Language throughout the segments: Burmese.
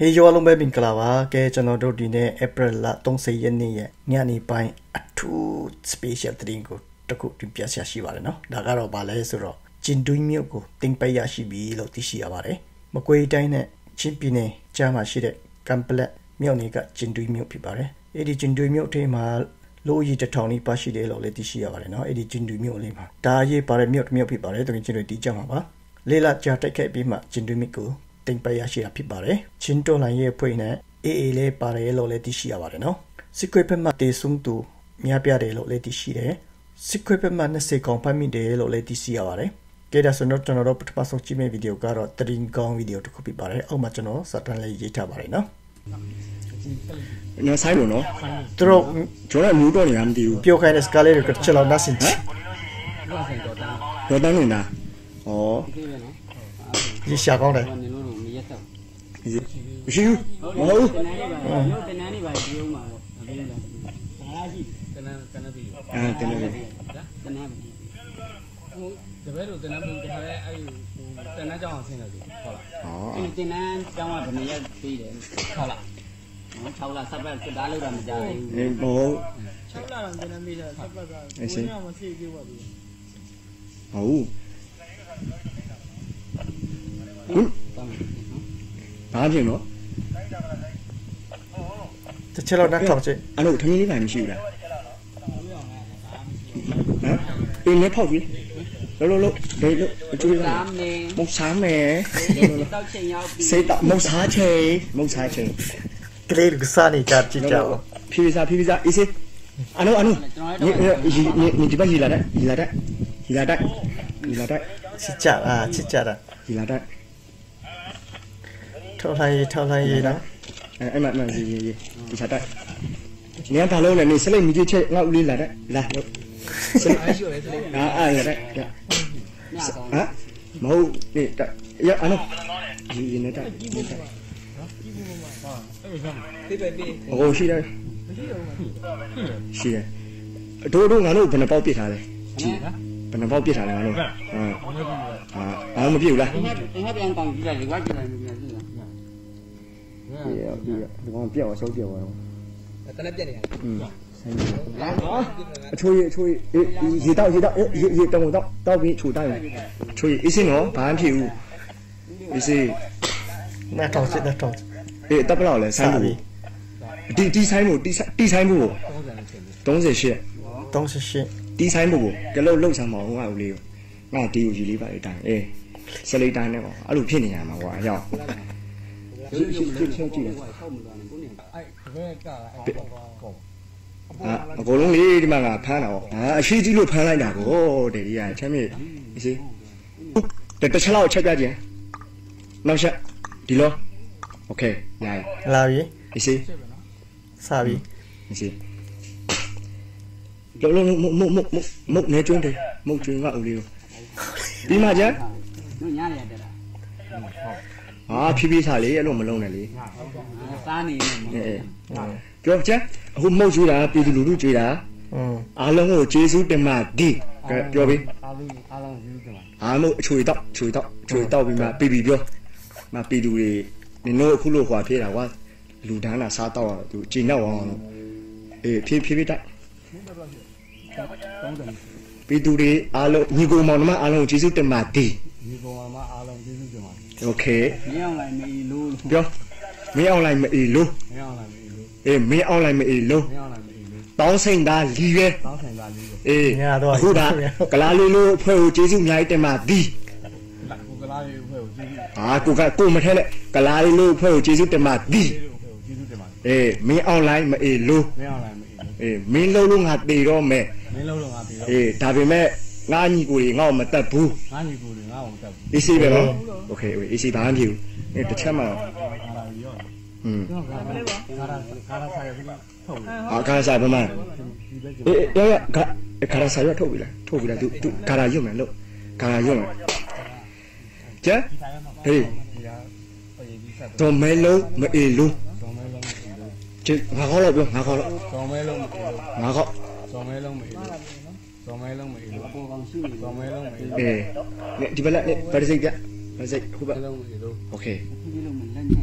Hey, you all may be Clava, get another dinner, April la, don't say any, Niani pine, a two special drink to cook to Piazza Shivarano, Dagaro Balesuro, Jindui Milko, think by Yashibi, Lotishi Avare, Mokwe Dine, Chimpine, Jama Shide, Cample, Mionica, Jindui Milpibare, Eddie Jindui Miltema, Loyi the Tony Pashide, Letishi Avarano, Eddie Jindui Milima, Daye Pare Milpibare, to continue the Jamava, Lela Jatake Bima, Jindumiko. Think by Yashi Pibare, Chinto la ye puine, le pare lo letishi avareno. Siquepema de sumtu, miapiare lo letishire, Siquepema ne se compami de lo letisi avare. Get us a note on a rope passo chime video garo, drink gong video to copy bare, o machano, certainly yeta bareno. No, I don't know. Throw Jola Mudon and you. Pure kind of scarlet could chill out nothing. Rodana. Oh, you shall go there. You? Oh, you know? The chill out that talk. I know, 20 times you. In the pocket. Look, they look. Most Sammy. Say that most high. Great sunny cat chicha. Pizza, is it? I know. You like that. Chicha. You like that. Tell her, I'm not easy. It's a that. Near Talon and is selling me check not really like that. Huh? Mo, yeah, I know. You know that. Oh, she there. She there. Don't open about it. But about it, I know. I'm a view. Con biểu số biểu rồi. Chui gì tao bị chủ tay này. Chui ý xin nó bán phiếu. Ý xin. Nè tròn. Ê tao bảo là sai mù. Đi sai mù. Đông sẽ. Đi sai mù. Cái lâu sang mỏ ngoài liều. Ngay tiêu gì lý vậy đàn. Ê. Sẽ lấy đàn này bỏ. Alo phiền nhà mà quả nhau. Cô lúc đi mà ngà phá nào suy chỉ lúc phá lại đã cô để đi à xem gì để tôi sẽ lau check ra gì lau check đi lo ok này lau gì gì sao gì gì lo mốc né chuyên đi mốc chuyên ngạo đi mà chứ PB xả lý luôn mà lâu này lý cho chứ hôm mâu chú đã bị lũ chú đã long hồ chế số tiền mà đi cho biết mâu chui tóc bị mà bị biểu mà bị lũ thì nên nó khu lô hòa phía là quá lũ đáng là sao tao tụ chỉ nào phía đấy bị lũ thì long nhiều người mà nó long chế số tiền mà đi ok biết mấy ông lại mấy luôn mấy ông lại mấy luôn tao sinh ra lý về khu đã cái lá lô phải chế dụng nhảy tên mà đi cô mà thế này cái lá lô phải chế dụng tên mà đi mấy ông lại mấy luôn mấy lâu luôn hạt đi đó mẹ tại vì mẹ ngã nhị cô đi ngao mà tập bu ý gì vậy đó ok ý gì bán nhiều để chắc mà cara sai mà cara sai là thôi là tụ cara dùng mà lộ cara dùng chứ thì tôi mấy lâu mà luôn chứ ngã khó lắm ngã khó thì bây giờ pada saya, ok.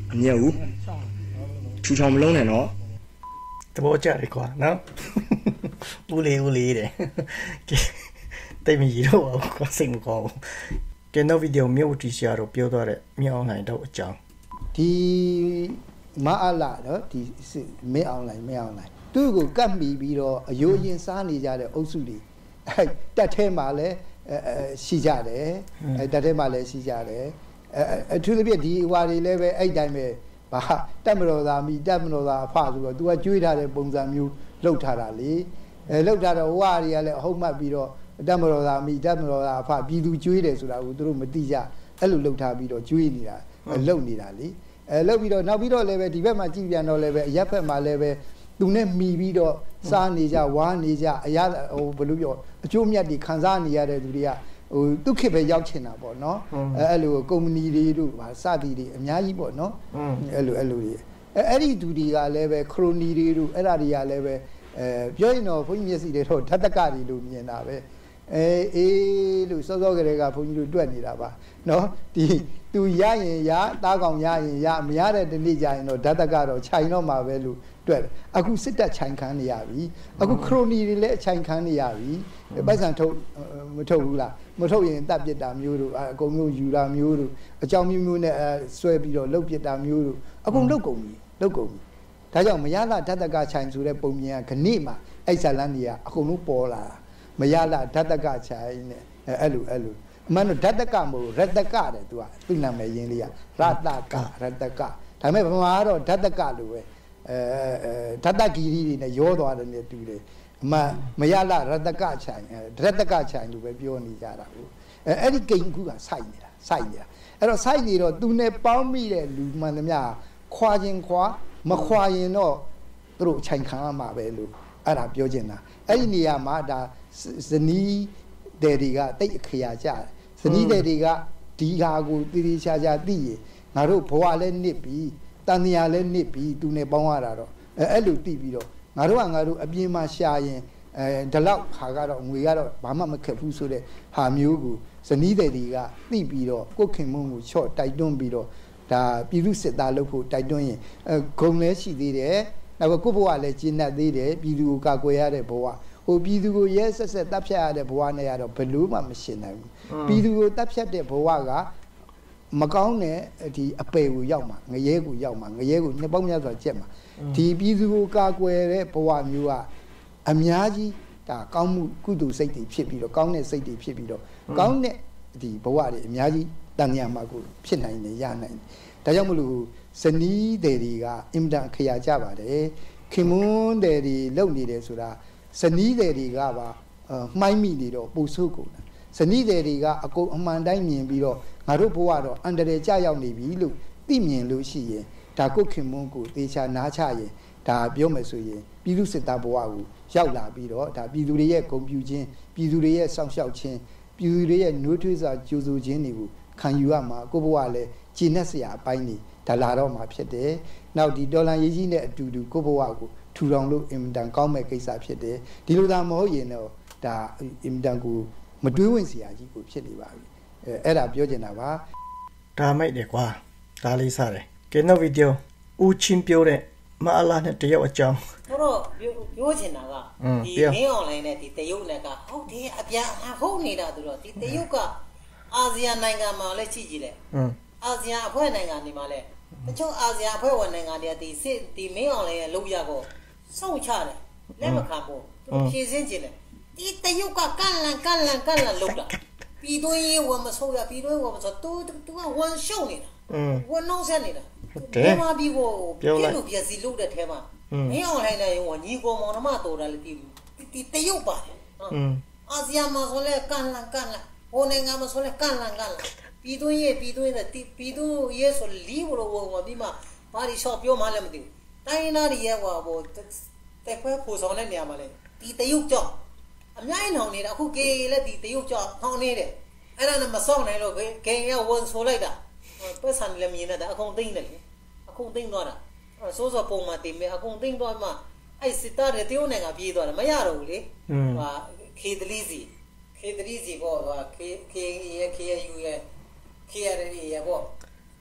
အမြတ်ဦးချူချောင်မလုံးနဲ့နော်တဘောကြတယ်ကွာနော်ဦးလေးတဲ့တိတ်မကြီးတော့ဘူးကွာစိတ်မကောင်းဘူးကဲနောက်ဗီဒီယိုမြို့တီရှာတော့ပြောသွားတဲ့မြောင်းနိုင်တော့အကြောင်းဒီမအားလာနော်ဒီမင်းအောင်လိုက်သူ့ကိုကတ်မိပြီးတော့အယိုးရင်စားနေကြတဲ့အုပ်စုတွေတက်ထဲမှာလည်းရှိကြတယ်တက်ထဲမှာလည်းရှိကြတယ်အထူးသဖြင့်ဒီဟွာတွေလည်းပဲအဲ့တိုင်းပဲဘာတက်မတော်သားမိတက်မတော်သားအဖဆိုတော့ तू ကကြွေးထားတဲ့ပုံစံမျိုးလှုပ်ထားတာလေလှုပ်ထားတော့ဟွာတွေကလည်းအဟုတ်မှတ်ပြီးတော့တက်မတော်သားမိတက်မတော်သားအဖပြည်သူကြွေးတယ်ဆိုတာကိုသူတို့မသိကြအဲ့လိုလှုပ်ထားပြီးတော့ကြွေးနေတာလှုပ်နေတာလေလှုပ်ပြီးတော့နောက်ပြီးတော့လည်းပဲဒီဘက်မှာကြည့်ပြန်တော့လည်းပဲအရက်ဖက်မှာလည်းပဲသူနဲ့မှီပြီးတော့စားနေကြဝါနေကြအရာဟိုဘယ်လိုပြောအကျိုးမြတ်တွေခံစားနေရတဲ့သူတွေကဟိုဒုက္ခပဲရောက်ချင်တာပေါ့နော်အဲ့လိုကုမ္ပဏီတွေတို့ဗာစသည်တွေအများကြီးပေါ့နော်အဲ့လိုတွေအဲ့ဒီသူတွေကလည်းပဲခရိုနီတွေတို့အဲ့ဒါတွေကလည်းပဲပြောရင်တော့ဘုန်းကြီးမျက်စိတွေတော့ဓာတ်တကတွေလို့မြင်တာပဲအေးလို့စောစောကလေးကဘုန်းကြီးတို့တွက်နေတာပါနော်ဒီသူရရင်ရတားကောင်ရရင်ရမရတဲ့တနေ့ကျရင်တော့ဓာတ်တကတော့ခြိုင်တော့မှာပဲလို့တွက်အခုစစ်တပ်ခြိုင်ခံနေရပြီအခုခရိုနီတွေလည်းခြိုင်ခံနေရပြီပိုက်ဆံထုတ်မထုတ်ဘူးလားမထုတ်ရင်တပ်ပစ်တာမျိုးတို့အကုန်လုံးယူတာမျိုးတို့အကြောင်းမျိုးနဲ့ဆွဲပြီးတော့လုတ်ပစ်တာမျိုးတို့အကုန်လုတ်ကုန်ပြီဒါကြောင့်မရလာဓာတ်တကခြိုင်ဆိုတဲ့ပုံမြင်ကခဏမှအဲ့ဇာလန်တွေကအကုန်လုံးပေါ်လာမရလာဓာတ်တကခြိုင်နဲ့အဲ့လိုအမှန်တော့ဓာတ်တကမဟုတ်ရတကတဲ့သူကသူ့နာမည်ရင်းလေးကရတကဒါပေမဲ့ဗမာကတော့ဓာတ်တကလို့ပဲဓာတ်တဂီရီတွေနဲ့ရောသွားတယ်နဲ့တူတယ်အမှန်မရလာရတကခြိုင်လို့ပဲပြောနေကြတာဟုတ်အဲ့ဒီကိန်းကူကစိုက်နေတာအဲ့တော့စိုက်နေတော့သူနဲ့ပေါင်းမိတဲ့လူမှန်သမျှခွာခြင်းခွာမခွာရင်တော့သူတို့ခြိုင်ခံရမှာပဲလို့အဲ့ဒါပြောချင်တာအဲ့ဒီနေရာမှာဒါဇနီးတဲ့တွေကတိတ်အခရာကြတယ်ဇနီးတဲ့တွေကဒီဟာကိုတည်တည်ချာချာသိရင်ငါတို့ဘဝလည်းနစ်ပြီးတန်တရားလည်းနစ်ပြီးသူနဲ့ပေါင်းရတာတော့အဲ့လိုသိပြီးတော့ငါတို့အပြင်မှာရှာရင်ဒီလောက်ခါကတော့ငွေကတော့ဘာမှမခက်ဘူးဆိုတဲ့ဟာမျိုးကိုဇနီးတဲ့တွေကသိပြီးတော့ကိုယ်ခင်မုန်းကိုချော့တိုက်တွန်းပြီးတော့ဒါပြည်သူစစ်သားလုပ်ဖို့တိုက်တွန်းရင်ဂုံလည်းရှိသေးတယ်နောက်ကိုယ့်ဘဝလည်းကျဉ်းတ်သေးတယ်ပြည်သူကိုကာကွယ်ရတဲ့ဘဝဟိုပြည်သူကိုရဲဆက်တပ်ဖြတ်ရတဲ့ဘဝနဲ့ရတော့ဘယ်လို့မှမရှင်းနိုင်ဘူးပြည်သူကိုတပ်ဖြတ်တဲ့ဘဝကမကောင်းတဲ့ဒီအပေကိုရောက်မှာငရဲကိုရောက်မှာငရဲကိုနှစ်ပေါင်းများစွာကျက်မှာဒီပြည်သူကိုကာကွယ်တဲ့ဘဝမျိုးကအများကြီးဒါကောင်းမှုကုသိုလ်စိတ်တွေဖြစ်ပြီးတော့ကောင်းတဲ့စိတ်တွေဖြစ်ပြီးတော့ကောင်းတဲ့ဒီဘဝတွေအများကြီးတန်မြတ်မှာကိုဖြစ်နိုင်တယ်ရနိုင်တယ်ဒါကြောင့်မလို့ဇနီးတဲ့တွေကအင်မတန်ခရာကြပါတယ်ခင်မွန်းတဲ့တွေလုပ်နေတယ်ဆိုတာဇနီးတဲ့တွေကပါမှိုင်းမိနေတော့ပူဆိုးကုန်တယ်ဇနီးတဲ့တွေကအကုန်အမှန်တိုင်းမြင်ပြီးတော့ငါတို့ဘဝတော့အန္တရာယ်ကြရောက်နေပြီလို့သိမြင်လို့ရှိရင်ဒါကိုခင်မွန်းကိုသေချာနားချရင်ဒါပြောမယ်ဆိုရင်ပြည်သူစစ်သားဘဝကိုရောက်လာပြီးတော့ဒါပြည်သူတွေရဲ့ဂုဏ်ပြုခြင်းပြည်သူတွေရဲ့စောင့်ရှောက်ခြင်းပြည်သူတွေရဲ့နှွေးထွေးစွာကြိုးဆိုခြင်းတွေကိုခံယူရမှာကိုဘဝလည်းကျင့်내စရာအပိုင်းနေဒါလာတော့မှာဖြစ်တယ်နောက်ဒီဒေါ်လာရေးကြီးနဲ့အတူတူကိုဘဝကိုထူထောင်လို့အင်မတန်ကောင်းမဲ့ကိစ္စဖြစ်တယ်ဒီလိုသာမဟုတ်ရင်တော့ဒါအင်မတန်ကိုမတွေးဝင်စရာကြီးကိုဖြစ်နေပါပြီအဲ့ဒါပြောချင်တာပါဒါမိုက်တယ်ကွာဒါလေးစားတယ်ကဲနောက်ဗီဒီယိုဦးချင်းပြောတဲ့မအလားနဲ့တရုတ်အကြောင်းတော့ပြောချင်တာကဒီမင်းအွန်လိုင်းနဲ့ဒီတရုတ်နဲ့ကဟုတ်တယ်အပြန်ဟုတ်နေတာသူတော့ဒီတရုတ်ကအာဆီယံနိုင်ငံမှာလည်းကြည့်ကြည့်လေအာဆီယံအဖွဲ့နိုင်ငံတွေမှာလည်းတချို့အာဆီယံအဖွဲ့ဝင်နိုင်ငံတွေဒီမင်းအွန်လိုင်းရဲ့လုပ်ရကိုစောင့်ချတယ်လက်မခံဘူးဖြည့်စင်းကြည့်လေဒီတရုတ်ကကန့်လန့်လုပ်တာပြည်တွင်းရေးဝမဆိုးရပြည်တွင်းဝမဆိုသူကဝန်ရှုံနေတာဝန်နှောင်းဆက်နေတာဒီမှာပြီးကိုပြလို့ပြစီလုပ်တဲ့ထဲမှာမင်းအောင်လိုက်နေရင်ညီကိုမောင်နှမတော်တယ်ဒီတရုတ်ပါတယ်အာဆီယံမှာဆိုလဲကန့်လန့်ဟိုနိုင်ငံမှာဆိုလဲကန့်လန့်ပြည်တွင်းရေးဆိုလီဘလိုဝပြီးမှဘာဒီရှော့ပြောမှလည်းမသိဘူးတိုင်းနာတွေရဲ့ဟိုတက်ခွဲဖို့ဆောင်တဲ့နေရာမှာလဲဒီတရုတ်ကြောင့်အများကြီးနှောင်နေတာအခုကေလည်းဒီတရုတ်ကြောင့်နှောင်နေတယ်အဲ့ဒါနဲ့မစောင့်နိုင်တော့ကေရဝန်ဆိုလိုက်တာပတ်စံလည်းမြင်နေတာအကုန်သိမ့်တယ်အခုသိမ့်သွားတာစိုးစောပုံမှန်တင်မယ်အကုန်သိမ့်သွားမှအဲ့စစ်သားတွေတရုတ်နိုင်ငံပြေးသွားတယ်မရတော့ဘူးလေဟာခေတလီစီပေါ့ဟာခေယူရဲ့ခေရရဲ့ပေါ့ခ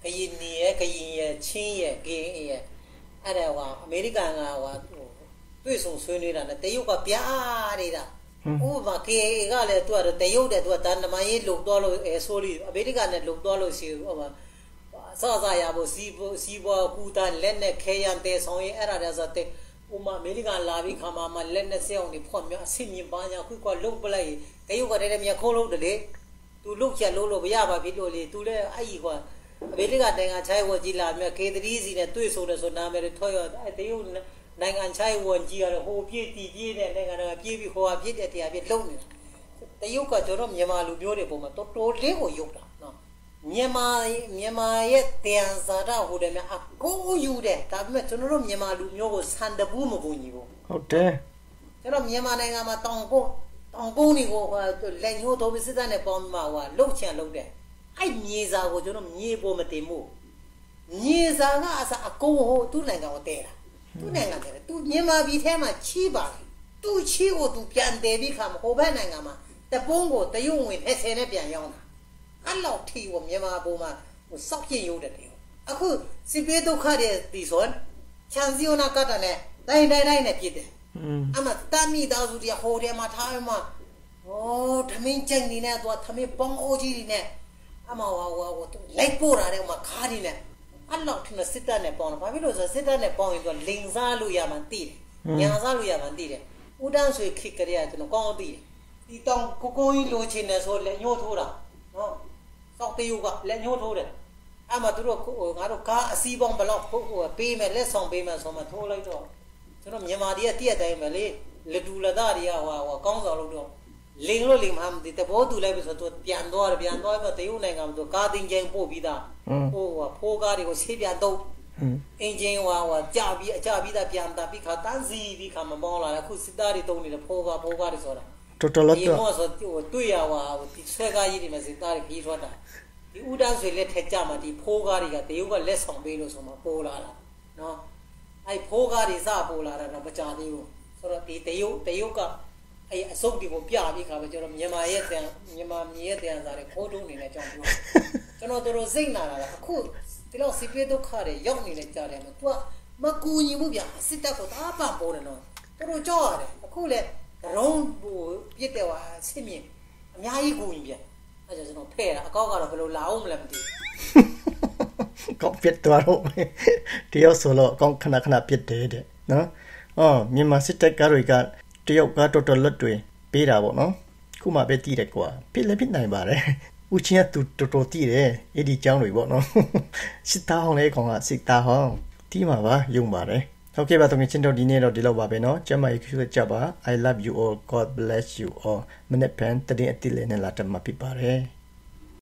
ရင်နီရဲ့ကရင်ရဲ့ချင်းရဲ့ကရင်ရဲ့အဲ့ဒါကအမေရိကန်ကတွေ့ဆုံဆွေးနွေးတာနဲ့တရုတ်ကပြားနေတာဥပမာ KA ကလည်းသူကတရုတ်တဲ့သူကတန်တမန်ရေးလုံသွားလို့ဆိုလို့အမေရိကန်နဲ့လုံသွားလို့ရှိဟိုမှာစရဖို့စီးပွားကူတန်လက်နဲ့ခဲရန်တဲ့ဆောင်ရင်အဲ့ဒါလည်းဆိုတဲ့ဥမာအမေရိကန်လာပြီးခါမှာလက်နဲ့စေအောင်ဒီဖွင့်မြအဆင်မြင်ပါညာခုကလုံပလိုက်တရုတ်ကတည်းကမြခိုးလို့တယ်လေသူလုတ်ချက်လို့မရပါဖြစ်လို့လေသူလည်းအဲ့ဒီကအမေရိကန်နိုင်ငံခြားရေးဝန်ကြီးလာမြK3 စီနဲ့တွေ့ဆုံတယ်ဆိုနာမည်ထွက်ရအဲ့တရုတ်နိုင်ငံခြားရေးဝန်ကြီးကတော့ဟိုပြည့်တီးပြည့်တဲ့နိုင်ငံကပြေးပြီးဟိုဟာပြည့်တဲ့တရားပြည့်လုံနေတာတရုတ်ကကျွန်တော်မြန်မာလူမျိုးတွေပုံမှာတော်တော်လေးကိုယုတ်တာနော်မြန်မာရဲ့တရားစာတာဟိုတယ်များအကိုယူတယ်ဒါပေမဲ့ကျွန်တော်တို့မြန်မာလူမျိုးကိုစံတပူးမပုံညီဘူးဟုတ်တယ်ကျွန်တော်မြန်မာနိုင်ငံမှာတောင်ကုန်းတွေကိုလက်ညှိုးတော်ပြီးစစ်တပ်နဲ့ပေါင်းမှာလှုပ်ချင်လှုပ်တယ်အဲ့မြေစာကိုကျွန်တော်မြေပေါ်မတင်ဘူးမြေစာကအစအကုန်ဟိုသူ့နိုင်ငံကိုတဲတာသူ့နိုင်ငံတဲသူမြန်မာပြည်ထဲမှာချီးပါတယ်သူချီးကိုသူပြန်တဲပြီးခါမှာဟိုဘက်နိုင်ငံမှာတပုံးကိုတရုတ်ဝင်30နဲ့ပြန်ရောင်းတာအဲ့လောက်ထီကိုမြန်မာပေါ်မှာစောက်ပြင်းရုပ်တယ်အခုစစ်ပေးဒုက္ခတွေဒီဆိုချန်စီယိုနာကတာနဲ့တိုင်းနဲ့ပြစ်တယ်အမှတမ်းမိသားစုတွေဟိုထဲမှာထားမှာထမင်းကျိုင်နေနဲ့တော့ထမင်းပေါင်းအိုးကြီးတွေနဲ့အမှလိုက်ပို့တာတဲ့မှာခါးနေနဲ့အဲ့လောက်ထင်စစ်တပ်နဲ့ပေါင်းတယ်ဘာဖြစ်လို့ဆိုစစ်တပ်နဲ့ပေါင်းရင်သူလိန်စားလို့ရမှန်းသိတယ်ညာစားလို့ရမှန်းသိတယ်ဦးတန်းဆွေခိကလေးကကျွန်တော်ကောင်းသိတယ်ဒီတောင်ကိုကြီးလိုချင်တယ်ဆိုလက်ညှိုးထိုးတာနော်စောက်တယူကလက်ညှိုးထိုးတယ်အမှသူတို့ငါတို့ကားအစီးပေါင်းဘလောက်ပေးမယ်လက်ဆောင်ပေးမယ်ဆိုမှထိုးလိုက်တော့ကျွန်တော်မြန်မာတွေကတည့်ရတိုင်းပဲလေလက်တူလက်သားတွေကကောင်းဆောင်လို့တော့လိန်လို့လိန်မှမသိတဘောတူလိုက်ပြီဆိုတော့ပြန်သွားပြီးတရုတ်နိုင်ငံမှာသူကားတင်ကျင်းပို့ပြီးသားဖိုးကားတွေကိုဆေးပြန်တော့အင်ဂျင်ကြာပြီးအကြပြီးသားပြန်တာပြီးခါတန်းစီပြီးခါမပေါင်းလာအခုစစ်သားတွေတုံးနေတဲ့ဖိုးကားတွေဆိုတာတော်တော်လို့တော့ဆိုတွေ့ရဒီဆွဲကားကြီးတွေမှာစစ်သားတွေပြီးထွက်တာဒီဦးတန်းဆွေလက်ထက်ကြမှာဒီဖိုးကားတွေကတရုတ်ကလက်ဆောင်ပေးလို့ဆိုမှပိုးလာတာနော်အဲ့ဖိုးကားတွေစပိုးလာတာတော့မကြသေးဘူးဆိုတော့ဒီတရုတ်ကအဲ့အစုပ်တွေကိုပြပြီးခါပဲကျွန်တော်မြန်မာမြေရဲ့တရားစာတွေခိုးထုံးနေတဲ့အကြောင်းပြောကျွန်တော်တို့စိတ်နာတာအခုဒီလောက်စစ်ပြေဒုက္ခတွေရောက်နေနေကြတယ်မှာ तू မကူညီဘူးဗျာစစ်တပ်ကိုတားပန်ပေါ်တယ်နော်တို့ကြောက်ရတယ်အခုလေရုံးပြစ်တယ်ဆင့်မြင်အများကြီးကူညီဗျာအဲ့ဒါကျွန်တော်ဖဲ့တာအကောက်ကတော့ဘယ်လိုလာအောင်မလဲမသိဘူးကောက်ပြစ်သွားတော့တယောက်ဆိုတော့ကောက်ခဏပြစ်တယ်တဲ့နော်မြန်မာစစ်တပ်ကတွေကတရုတ်ကတော်တော်လွတ်တွေပေးတာပေါ့နော်ခုမှပဲတည်တယ်ကွာဖြစ်လည်းဖြစ်နိုင်ပါတယ်ဦးချင်းကသူတော်တော်တည်တယ်အဲ့ဒီကြောင်းတွေပေါ့နော်စစ်သားဟောင်းလေးကောင်ကစစ်သားဟောင်းတီးမှာပါယုံပါတယ်ဟုတ်ကဲ့ပါတော့ချင်းတို့ဒီနေ့တော့ဒီလောက်ပါပဲနော်ကျမကြီးခွေးကြပါ I love you all God bless you all မနေ့ပြန်တရင်အတိလေးနဲ့လာတတ်မှာဖြစ်ပါတယ်